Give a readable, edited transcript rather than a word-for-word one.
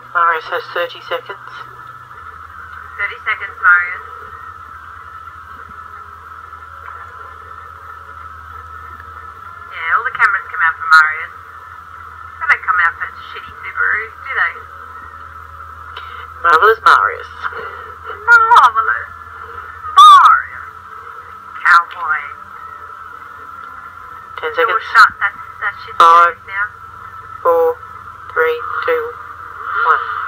Marius has 30 seconds. 30 seconds, Marius. Yeah, all the cameras come out for Marius. They don't come out for shitty Subarus, do they? Marvellous Marius. Marvellous. Marius. Cowboy. 10 Door seconds. shut, that shit's Five. now. 4, 3, 2, 1.